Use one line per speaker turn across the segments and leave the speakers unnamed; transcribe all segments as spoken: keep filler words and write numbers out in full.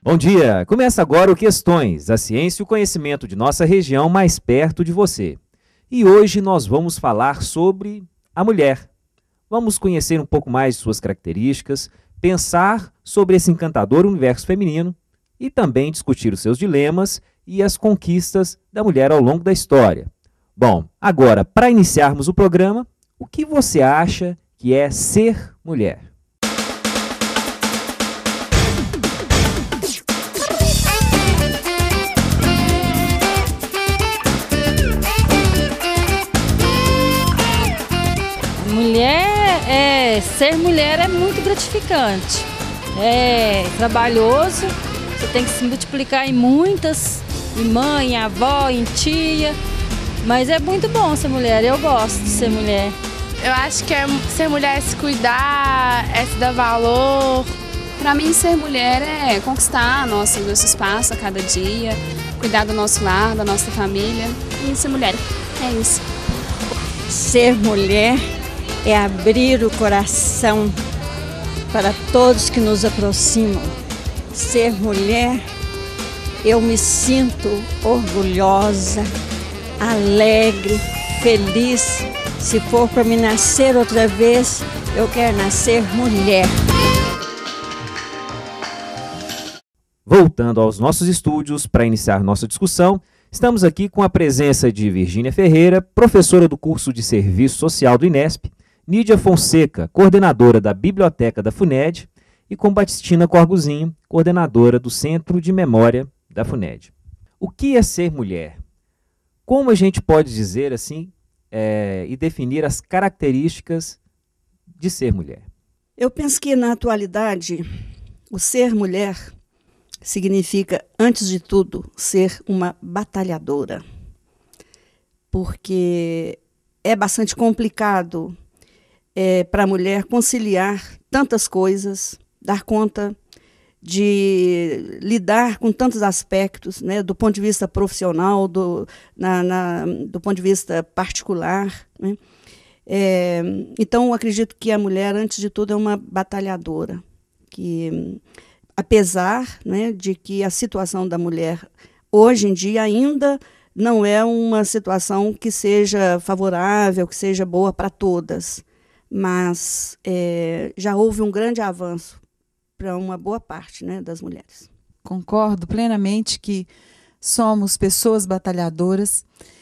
Bom dia! Começa agora o Questões, a ciência e o conhecimento de nossa região mais perto de você. E hoje nós vamos falar sobre a mulher. Vamos conhecer um pouco mais de suas características, pensar sobre esse encantador universo feminino e também discutir os seus dilemas e as conquistas da mulher ao longo da história. Bom, agora, para iniciarmos o programa, o que você acha que é ser mulher?
Mulher, é, ser mulher é muito gratificante, é trabalhoso, você tem que se multiplicar em muitas, em mãe, em avó, em tia, mas é muito bom ser mulher, eu gosto de ser mulher.
Eu acho que é, ser mulher é se cuidar, é se dar valor.
Para mim, ser mulher é conquistar nosso, nosso espaço a cada dia, cuidar do nosso lar, da nossa família. E ser mulher, é isso.
Ser mulher é abrir o coração para todos que nos aproximam. Ser mulher, eu me sinto orgulhosa, alegre, feliz. Se for para me nascer outra vez, eu quero nascer mulher.
Voltando aos nossos estúdios para iniciar nossa discussão, estamos aqui com a presença de Virgínia Ferreira, professora do curso de Serviço Social do INESP, Nídia Fonseca, coordenadora da Biblioteca da FUNED, e com Batistina Corguzinho, coordenadora do Centro de Memória da FUNED. O que é ser mulher? Como a gente pode dizer assim é, e definir as características de ser mulher?
Eu penso que, na atualidade, o ser mulher significa, antes de tudo, ser uma batalhadora. Porque é bastante complicado É, para a mulher conciliar tantas coisas, dar conta de lidar com tantos aspectos, né, do ponto de vista profissional, do, na, na, do ponto de vista particular. Né? É, então, acredito que a mulher, antes de tudo, é uma batalhadora, que, apesar, né, de que a situação da mulher, hoje em dia, ainda não é uma situação que seja favorável, que seja boa para todas, mas é, já houve um grande avanço para uma boa parte, né, das mulheres.
Concordo plenamente que somos pessoas batalhadoras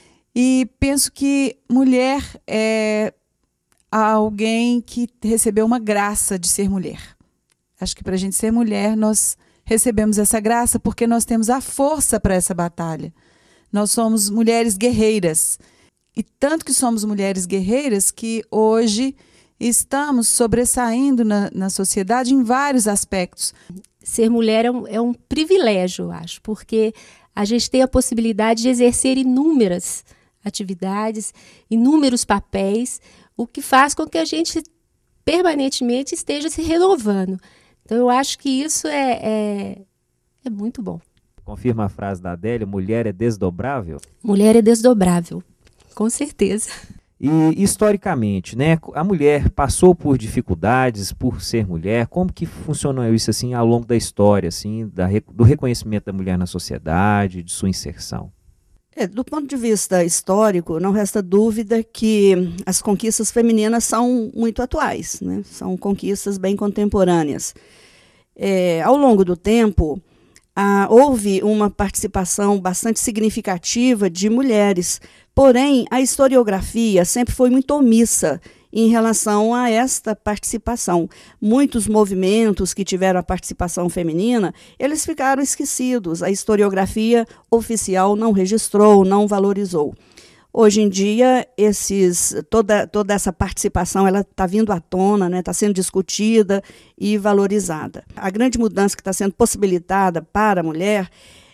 e penso que mulher é alguém que recebeu uma graça de ser mulher. Acho que para a gente ser mulher, nós recebemos essa graça porque nós temos a força para essa batalha. Nós somos mulheres guerreiras. E tanto que somos mulheres guerreiras que hoje estamos sobressaindo na, na sociedade em vários aspectos.
Ser mulher é um, é um privilégio, eu acho, porque a gente tem a possibilidade de exercer inúmeras atividades, inúmeros papéis, o que faz com que a gente permanentemente esteja se renovando. Então, eu acho que isso é, é, é muito bom.
Confirma a frase da Adélia, mulher é desdobrável?
Mulher é desdobrável, com certeza.
E, historicamente, né, a mulher passou por dificuldades por ser mulher. Como que funcionou isso assim, ao longo da história, assim, da, do reconhecimento da mulher na sociedade, de sua inserção?
É, do ponto de vista histórico, não resta dúvida que as conquistas femininas são muito atuais, né? São conquistas bem contemporâneas. É, ao longo do tempo, ah, houve uma participação bastante significativa de mulheres. Porém, a historiografia sempre foi muito omissa em relação a esta participação. Muitos movimentos que tiveram a participação feminina, eles ficaram esquecidos. A historiografia oficial não registrou, não valorizou. Hoje em dia, esses, toda, toda essa participação está vindo à tona, está, né, sendo discutida e valorizada. A grande mudança que está sendo possibilitada para a mulher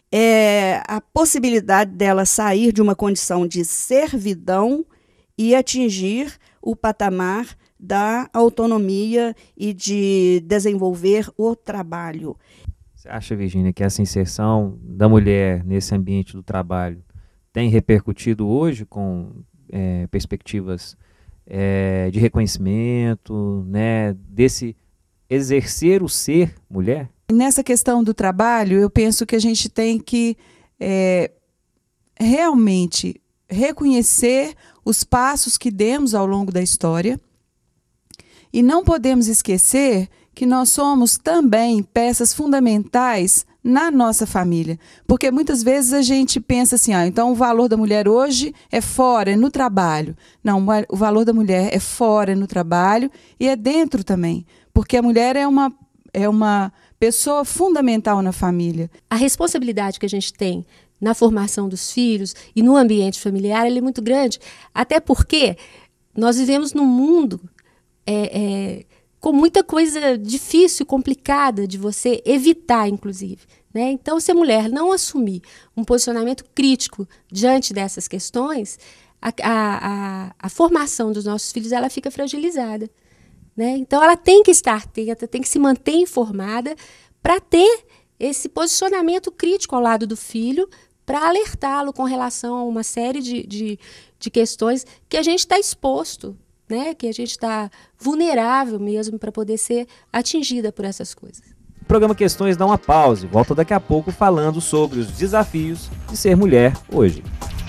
é a possibilidade dela sair de uma condição de servidão e atingir o patamar da autonomia e de desenvolver o trabalho.
Você acha, Virgínia, que essa inserção da mulher nesse ambiente do trabalho tem repercutido hoje com é, perspectivas é, de reconhecimento, né, desse exercer o ser mulher?
Nessa questão do trabalho, eu penso que a gente tem que é, realmente reconhecer os passos que demos ao longo da história e não podemos esquecer que nós somos também peças fundamentais na nossa família. Porque muitas vezes a gente pensa assim, ah, então o valor da mulher hoje é fora, é no trabalho. Não, o valor da mulher é fora, é no trabalho e é dentro também. Porque a mulher é uma, é uma pessoa fundamental na família.
A responsabilidade que a gente tem na formação dos filhos e no ambiente familiar, ela é muito grande. Até porque nós vivemos num mundo é, é, com muita coisa difícil, complicada de você evitar, inclusive. Né? Então, se a mulher não assumir um posicionamento crítico diante dessas questões, a, a, a, a formação dos nossos filhos ela fica fragilizada. Né? Então, ela tem que estar atenta, tem que se manter informada para ter esse posicionamento crítico ao lado do filho, para alertá-lo com relação a uma série de, de, de questões que a gente está exposto, né? Que a gente está vulnerável mesmo para poder ser atingida por essas coisas.
O programa Questões dá uma pausa e volta daqui a pouco falando sobre os desafios de ser mulher hoje.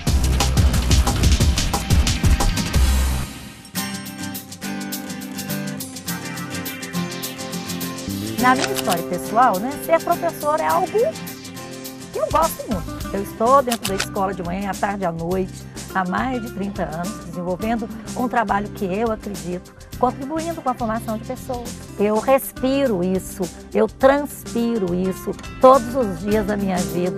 Na minha história pessoal, né, ser professor é algo que eu gosto muito. Eu estou dentro da escola de manhã, à tarde e à noite, há mais de trinta anos, desenvolvendo um trabalho que eu acredito, contribuindo com a formação de pessoas. Eu respiro isso, eu transpiro isso todos os dias da minha vida.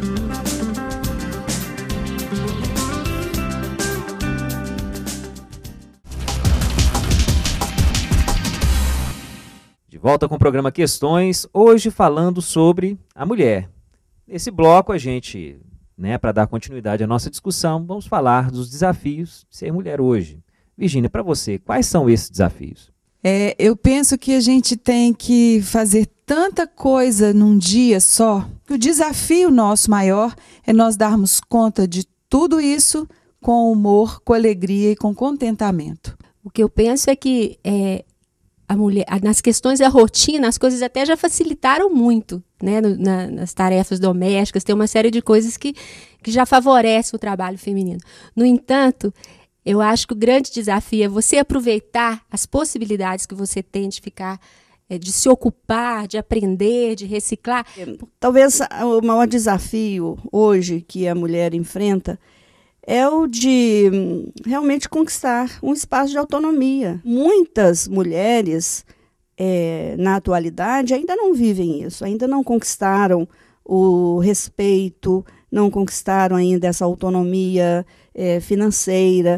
De volta com o programa Questões, hoje falando sobre a mulher. Nesse bloco, a gente, né, para dar continuidade à nossa discussão, vamos falar dos desafios de ser mulher hoje. Virgínia, para você, quais são esses desafios?
É, eu penso que a gente tem que fazer tanta coisa num dia só. O desafio nosso maior é nós darmos conta de tudo isso com humor, com alegria e com contentamento.
O que eu penso é que é, a mulher, nas questões da rotina, as coisas até já facilitaram muito, né, no, na, nas tarefas domésticas, tem uma série de coisas que, que já favorecem o trabalho feminino. No entanto, eu acho que o grande desafio é você aproveitar as possibilidades que você tem de ficar, é, de se ocupar, de aprender, de reciclar.
Talvez o maior desafio hoje que a mulher enfrenta é o de realmente conquistar um espaço de autonomia. Muitas mulheres, é, na atualidade, ainda não vivem isso, ainda não conquistaram o respeito, não conquistaram ainda essa autonomia é, financeira.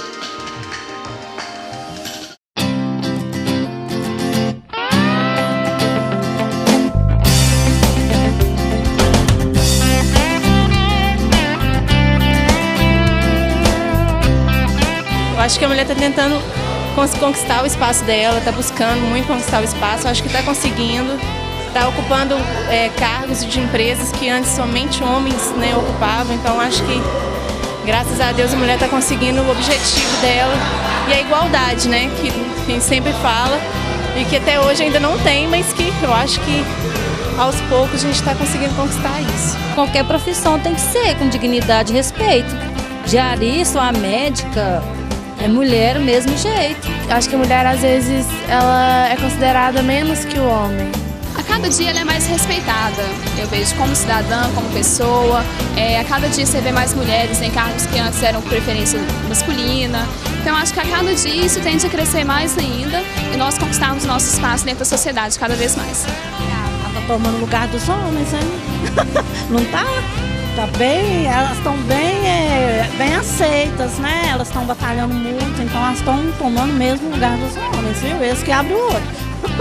Eu acho que a mulher está tentando conquistar o espaço dela, está buscando muito conquistar o espaço, eu acho que está conseguindo, está ocupando é, cargos de empresas que antes somente homens, né, ocupavam, então acho que, graças a Deus, a mulher está conseguindo o objetivo dela e a igualdade, né, que a gente sempre fala e que até hoje ainda não tem, mas que eu acho que aos poucos a gente está conseguindo conquistar isso.
Qualquer profissão tem que ser com dignidade e respeito. Diarista, a médica, é mulher do mesmo jeito.
Acho que a mulher, às vezes, ela é considerada menos que o homem.
A cada dia ela é mais respeitada, eu vejo como cidadã, como pessoa. É, a cada dia você vê mais mulheres em cargos que antes eram preferência masculina. Então acho que a cada dia isso tende a crescer mais ainda e nós conquistarmos nosso espaço dentro da sociedade cada vez mais.
Ela tá tomando lugar dos homens, hein? Não tá? Tá bem, elas estão bem, é, bem aceitas, né? Elas estão batalhando muito, então elas estão tomando mesmo o lugar dos homens, viu? Esse que abre o olho.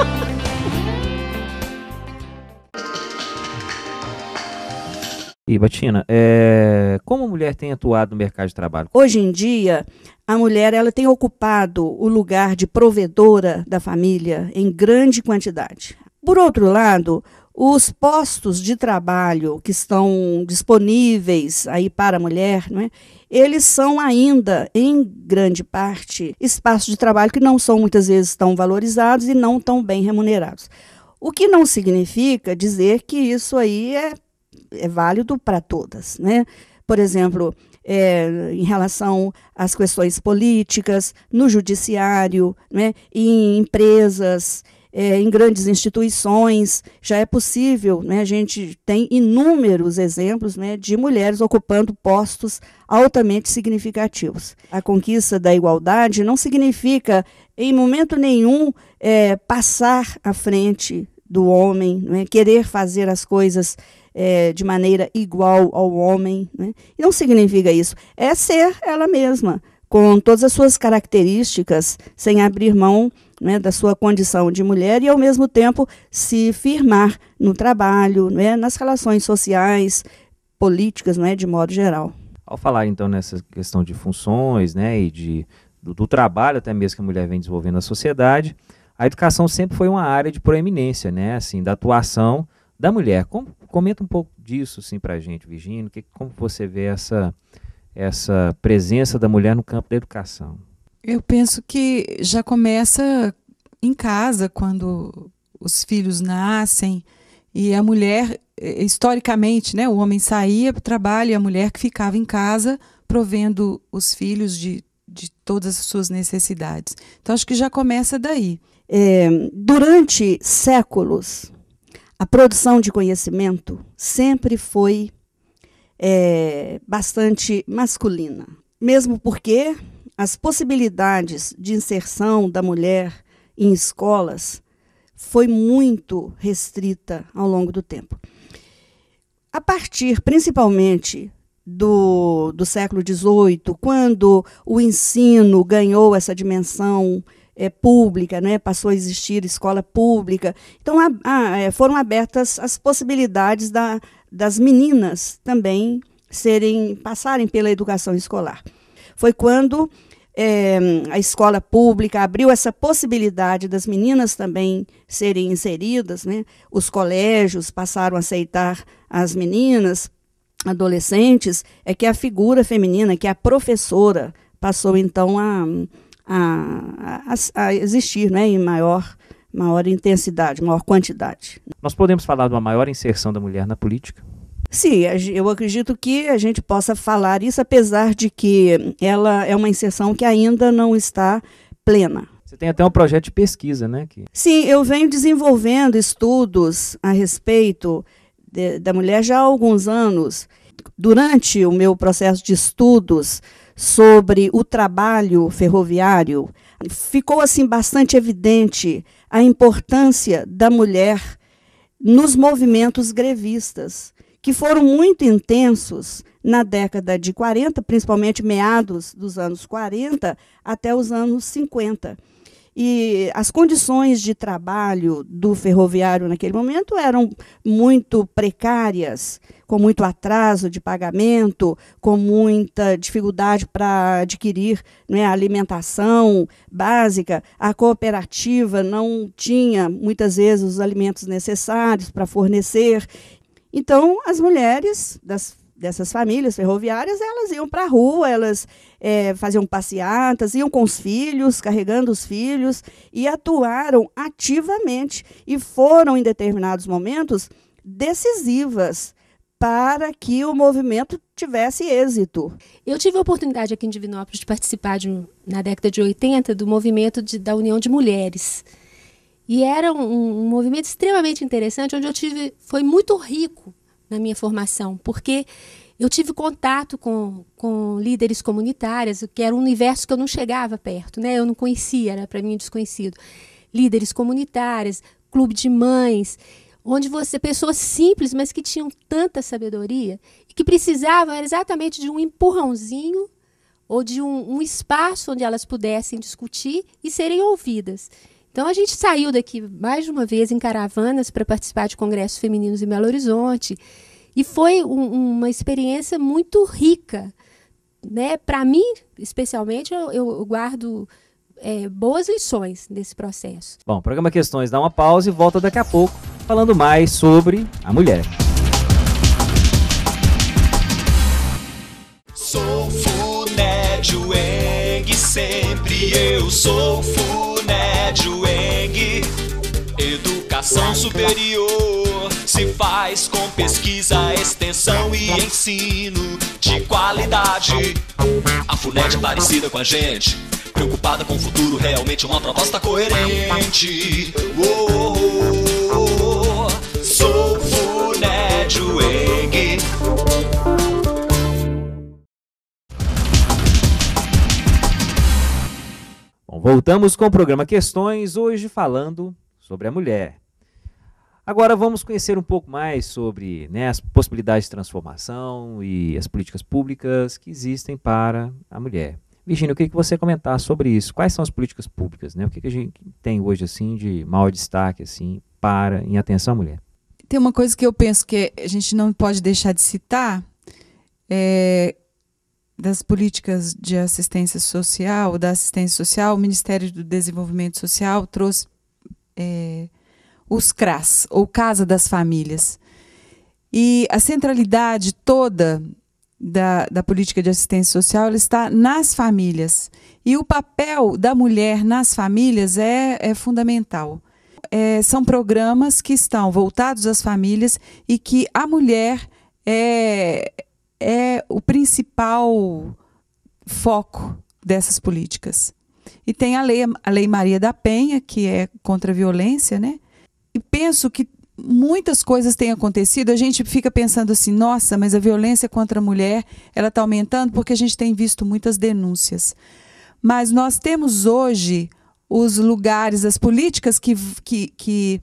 E, Batina, é... como a mulher tem atuado no mercado de trabalho?
Hoje em dia, a mulher ela tem ocupado o lugar de provedora da família em grande quantidade. Por outro lado, os postos de trabalho que estão disponíveis aí para a mulher, não é? Eles são ainda, em grande parte, espaços de trabalho que não são muitas vezes tão valorizados e não tão bem remunerados. O que não significa dizer que isso aí é, é válido para todas, né? Por exemplo, é, em relação às questões políticas, no judiciário, né, em empresas, é, em grandes instituições, já é possível, né, a gente tem inúmeros exemplos, né, de mulheres ocupando postos altamente significativos. A conquista da igualdade não significa, em momento nenhum, é, passar à frente do homem, né, querer fazer as coisas É, de maneira igual ao homem, né? E não significa isso. É ser ela mesma, com todas as suas características, sem abrir mão, né, da sua condição de mulher e, ao mesmo tempo, se firmar no trabalho, né, nas relações sociais, políticas, né, de modo geral.
Ao falar, então, nessa questão de funções, né, e de, do, do trabalho até mesmo que a mulher vem desenvolvendo na sociedade, a educação sempre foi uma área de proeminência, né, assim, da atuação da mulher. Como, comenta um pouco disso assim, para a gente, Virgínia, que, como você vê essa, essa presença da mulher no campo da educação?
Eu penso que já começa em casa, quando os filhos nascem, e a mulher, historicamente, né, o homem saía para o trabalho e a mulher que ficava em casa provendo os filhos de, de todas as suas necessidades. Então, acho que já começa daí.
É, durante séculos, a produção de conhecimento sempre foi é, bastante masculina, mesmo porque as possibilidades de inserção da mulher em escolas foi muito restrita ao longo do tempo. A partir, principalmente, do, do século dezoito, quando o ensino ganhou essa dimensão É, pública, né? Passou a existir escola pública. Então, a, a, foram abertas as possibilidades da, das meninas também serem, passarem pela educação escolar. Foi quando é, a escola pública abriu essa possibilidade das meninas também serem inseridas, né? Os colégios passaram a aceitar as meninas, adolescentes, é que a figura feminina, que a professora, passou então a A, a, a existir, né, em maior, maior intensidade, maior quantidade.
Nós podemos falar de uma maior inserção da mulher na política?
Sim, eu acredito que a gente possa falar isso, apesar de que ela é uma inserção que ainda não está plena.
Você tem até um projeto de pesquisa, né? Que...
Sim, eu venho desenvolvendo estudos a respeito de, da mulher já há alguns anos. Durante o meu processo de estudos sobre o trabalho ferroviário, ficou assim bastante evidente a importância da mulher nos movimentos grevistas, que foram muito intensos na década de quarenta, principalmente meados dos anos quarenta até os anos cinquenta. E as condições de trabalho do ferroviário naquele momento eram muito precárias, com muito atraso de pagamento, com muita dificuldade para adquirir, né, alimentação básica. A cooperativa não tinha, muitas vezes, os alimentos necessários para fornecer. Então, as mulheres das dessas famílias ferroviárias, elas iam para a rua, elas é, faziam passeatas, iam com os filhos, carregando os filhos, e atuaram ativamente e foram, em determinados momentos, decisivas para que o movimento tivesse êxito.
Eu tive a oportunidade aqui em Divinópolis de participar, de, na década de oitenta, do movimento de, da União de Mulheres. E era um, um movimento extremamente interessante, onde eu tive, foi muito rico na minha formação, porque eu tive contato com, com líderes comunitárias, que era um universo que eu não chegava perto, né? Eu não conhecia, era para mim desconhecido. Líderes comunitárias, clube de mães, onde você, pessoas simples, mas que tinham tanta sabedoria e que precisavam exatamente de um empurrãozinho ou de um, um espaço onde elas pudessem discutir e serem ouvidas. Então, a gente saiu daqui mais de uma vez em caravanas para participar de congressos femininos em Belo Horizonte. E foi um, uma experiência muito rica, né? Para mim, especialmente, eu, eu guardo é, boas lições desse processo.
Bom, o programa Questões dá uma pausa e volta daqui a pouco, falando mais sobre a mulher.
Sou Funédio Eng, sempre eu sou Funédio Eng, Edu educação superior se faz com pesquisa, extensão e ensino de qualidade. A FUNED é parecida com a gente, preocupada com o futuro, realmente uma proposta coerente. Oh, oh, oh, sou FUNED U E N G.
Bom, voltamos com o programa Questões, hoje falando sobre a mulher. Agora vamos conhecer um pouco mais sobre, né, as possibilidades de transformação e as políticas públicas que existem para a mulher. Virgínia, eu queria que você comentasse sobre isso. Quais são as políticas públicas, né? O que, que a gente tem hoje assim de maior destaque assim para em atenção à mulher?
Tem uma coisa que eu penso que a gente não pode deixar de citar, é, das políticas de assistência social, da assistência social, o Ministério do Desenvolvimento Social trouxe é, os C R A S, ou Casa das Famílias. E a centralidade toda da, da política de assistência social ela está nas famílias. E o papel da mulher nas famílias é, é fundamental. É, são programas que estão voltados às famílias e que a mulher é, é o principal foco dessas políticas. E tem a lei, a Lei Maria da Penha, que é contra a violência, né? E penso que muitas coisas têm acontecido, a gente fica pensando assim, nossa, mas a violência contra a mulher ela está aumentando porque a gente tem visto muitas denúncias. Mas nós temos hoje os lugares, as políticas que, que, que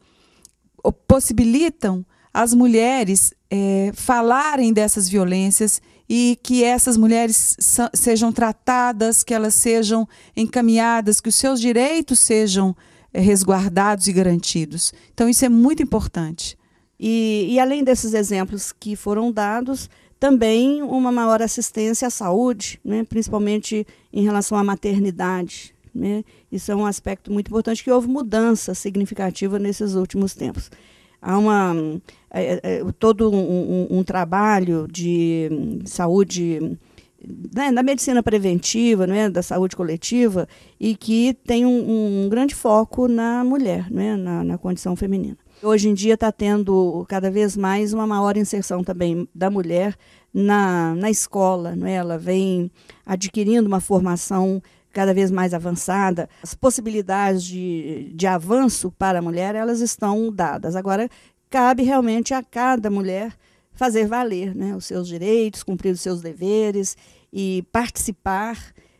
possibilitam as mulheres é, falarem dessas violências e que essas mulheres sejam tratadas, que elas sejam encaminhadas, que os seus direitos sejam é, resguardados e garantidos. Então isso é muito importante.
E, e além desses exemplos que foram dados, também uma maior assistência à saúde, né, principalmente em relação à maternidade. Né? Isso é um aspecto muito importante, que houve mudança significativa nesses últimos tempos. Há uma, é, é, todo um, um, um trabalho de saúde, né, da medicina preventiva, né, da saúde coletiva, e que tem um, um grande foco na mulher, né, na, na condição feminina. Hoje em dia está tendo cada vez mais uma maior inserção também da mulher na, na escola. Né? Ela vem adquirindo uma formação cada vez mais avançada. As possibilidades de, de avanço para a mulher, elas estão dadas. Agora, cabe realmente a cada mulher fazer valer, né, os seus direitos, cumprir os seus deveres e participar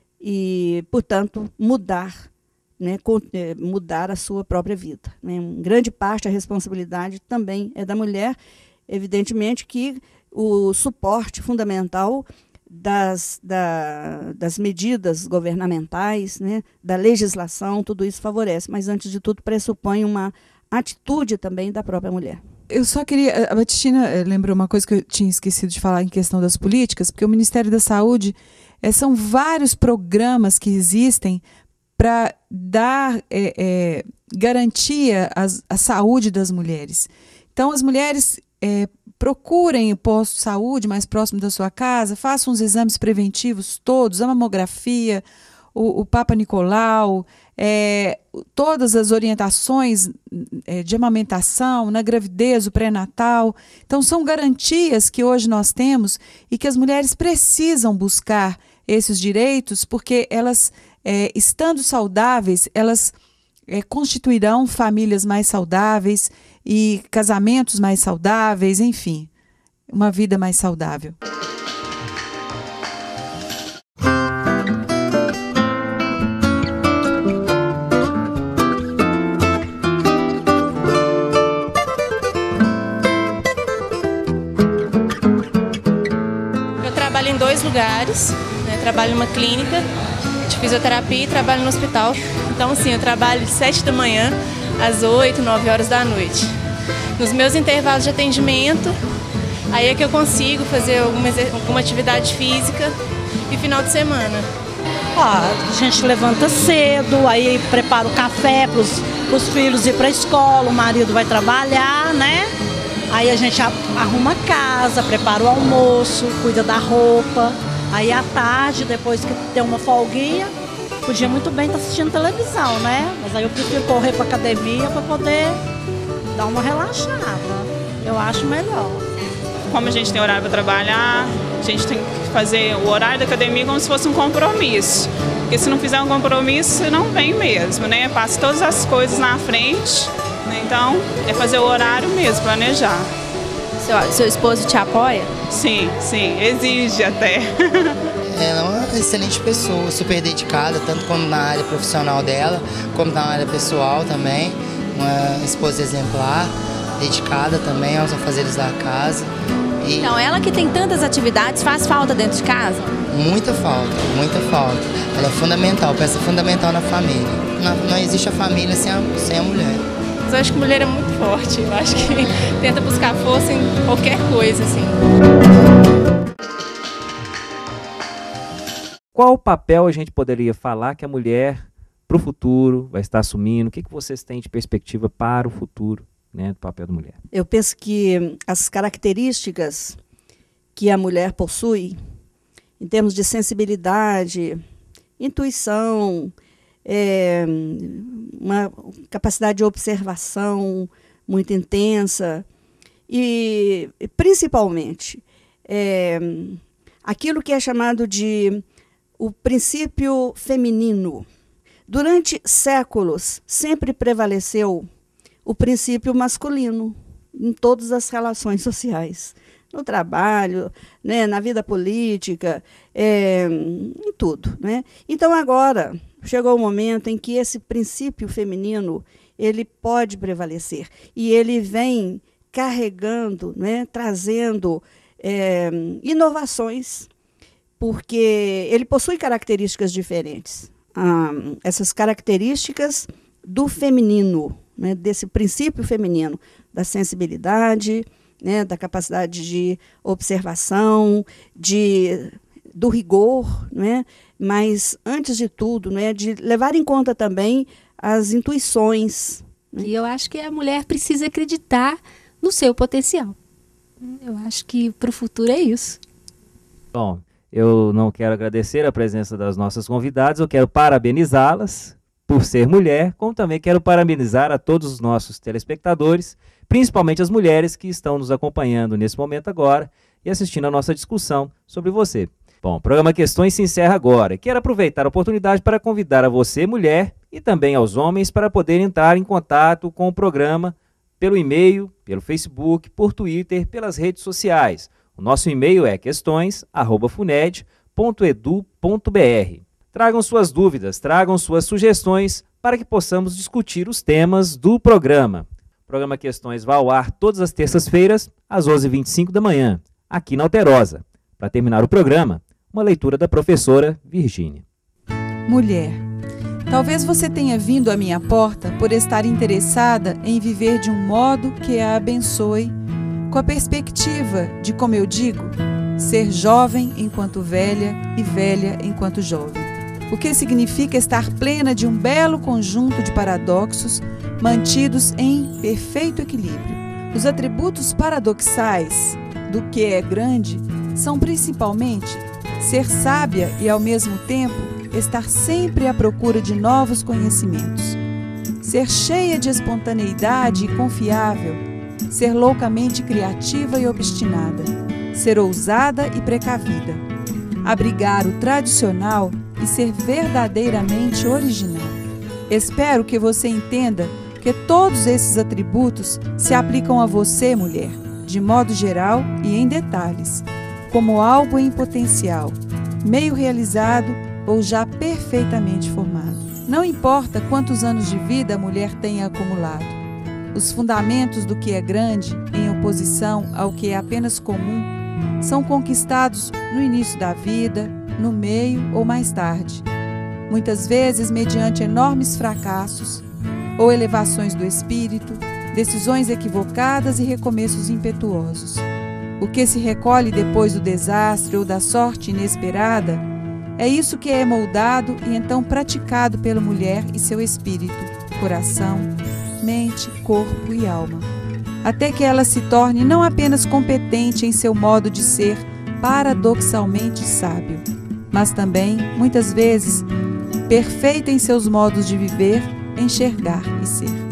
e, portanto, mudar, né, mudar a sua própria vida. Né. Em grande parte, a responsabilidade também é da mulher. Evidentemente que o suporte fundamental Das, da, das medidas governamentais, né, da legislação, tudo isso favorece, mas antes de tudo pressupõe uma atitude também da própria mulher.
Eu só queria, a Batistina lembrou uma coisa que eu tinha esquecido de falar em questão das políticas, porque o Ministério da Saúde, é, são vários programas que existem para dar é, é, garantia às, à saúde das mulheres. Então as mulheres é, procurem o posto de saúde mais próximo da sua casa, façam os exames preventivos todos, a mamografia, o, o Papa Nicolau, é, todas as orientações é, de amamentação, na gravidez, o pré-natal. Então, são garantias que hoje nós temos e que as mulheres precisam buscar esses direitos, porque elas, é, estando saudáveis, elas é, constituirão famílias mais saudáveis e casamentos mais saudáveis, enfim, uma vida mais saudável.
Eu trabalho em dois lugares, né? Trabalho numa clínica de fisioterapia e trabalho no hospital. Então, assim, eu trabalho de sete da manhã às oito, nove horas da noite. Nos meus intervalos de atendimento, aí é que eu consigo fazer alguma, alguma atividade física e final de semana.
Ó, a gente levanta cedo, aí prepara o café para os filhos ir para a escola, o marido vai trabalhar, né? Aí a gente arruma a casa, prepara o almoço, cuida da roupa. Aí à tarde, depois que tem uma folguinha, podia muito bem estar assistindo televisão, né? Mas aí eu prefiro correr para a academia para poder dá uma relaxada. Eu acho melhor.
Como a gente tem horário para trabalhar, a gente tem que fazer o horário da academia como se fosse um compromisso. Porque se não fizer um compromisso, você não vem mesmo, né? Passa todas as coisas na frente, né? Então, é fazer o horário mesmo, planejar.
Seu, seu esposo te apoia?
Sim, sim, exige até.
Ela é uma excelente pessoa, super dedicada, tanto como na área profissional dela, como na área pessoal também. Uma esposa exemplar, dedicada também aos afazeres da casa. E
então, ela que tem tantas atividades, faz falta dentro de casa?
Muita falta, muita falta. Ela é fundamental, peça fundamental na família. Não, não existe a família sem a, sem a mulher.
Mas eu acho que a mulher é muito forte, eu acho que tenta buscar força em qualquer coisa, assim.
Qual papel a gente poderia falar que a mulher, para o futuro, vai estar assumindo? O que, que vocês têm de perspectiva para o futuro, né, do papel da mulher?
Eu penso que as características que a mulher possui, em termos de sensibilidade, intuição, é, uma capacidade de observação muito intensa e, principalmente, é, aquilo que é chamado de o princípio feminino. Durante séculos, sempre prevaleceu o princípio masculino em todas as relações sociais. No trabalho, né, na vida política, é, em tudo. Né? Então, agora, chegou o momento em que esse princípio feminino ele pode prevalecer. E ele vem carregando, né, trazendo é, inovações, porque ele possui características diferentes. Ah, essas características do feminino, né, desse princípio feminino, da sensibilidade, né, da capacidade de observação, de, do rigor, né, mas, antes de tudo, né, de levar em conta também as intuições. Né?
E eu acho que a mulher precisa acreditar no seu potencial. Eu acho que para o futuro é isso.
Bom, eu não quero agradecer a presença das nossas convidadas, eu quero parabenizá-las por ser mulher, como também quero parabenizar a todos os nossos telespectadores, principalmente as mulheres que estão nos acompanhando nesse momento agora e assistindo a nossa discussão sobre você. Bom, o programa Questões se encerra agora. Quero aproveitar a oportunidade para convidar a você, mulher, e também aos homens para poder entrar em contato com o programa pelo e-mail, pelo Facebook, por Twitter, pelas redes sociais. O nosso e-mail é questões arroba funed ponto edu ponto br. Tragam suas dúvidas, tragam suas sugestões para que possamos discutir os temas do programa. O programa Questões vai ao ar todas as terças-feiras, às onze e vinte e cinco da manhã, aqui na Alterosa. Para terminar o programa, uma leitura da professora Virgínia.
Mulher, talvez você tenha vindo à minha porta por estar interessada em viver de um modo que a abençoe, com a perspectiva de, como eu digo, ser jovem enquanto velha e velha enquanto jovem. O que significa estar plena de um belo conjunto de paradoxos mantidos em perfeito equilíbrio. Os atributos paradoxais do que é grande são principalmente ser sábia e, ao mesmo tempo, estar sempre à procura de novos conhecimentos, ser cheia de espontaneidade e confiável, ser loucamente criativa e obstinada, ser ousada e precavida, abrigar o tradicional e ser verdadeiramente original. Espero que você entenda que todos esses atributos se aplicam a você, mulher, de modo geral e em detalhes, como algo em potencial, meio realizado ou já perfeitamente formado. Não importa quantos anos de vida a mulher tenha acumulado, os fundamentos do que é grande, em oposição ao que é apenas comum, são conquistados no início da vida, no meio ou mais tarde, muitas vezes mediante enormes fracassos ou elevações do espírito, decisões equivocadas e recomeços impetuosos. O que se recolhe depois do desastre ou da sorte inesperada é isso que é moldado e então praticado pela mulher e seu espírito, coração, mente, corpo e alma, até que ela se torne não apenas competente em seu modo de ser paradoxalmente sábio, mas também, muitas vezes, perfeita em seus modos de viver, enxergar e ser.